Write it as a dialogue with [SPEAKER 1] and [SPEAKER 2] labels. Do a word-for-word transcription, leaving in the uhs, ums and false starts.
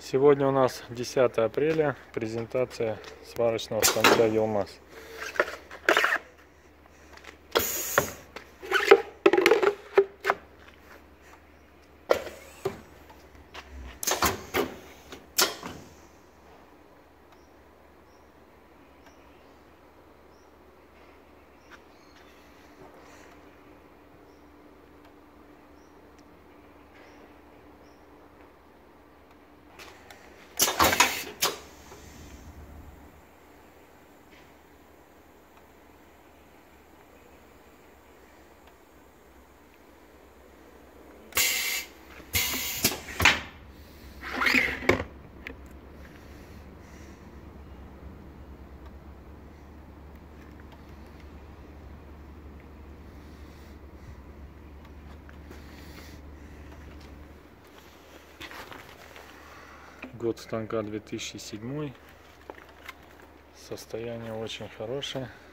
[SPEAKER 1] Сегодня у нас десятое апреля, презентация сварочного станка Елмаз. Год станка две тысячи седьмой. Состояние очень хорошее.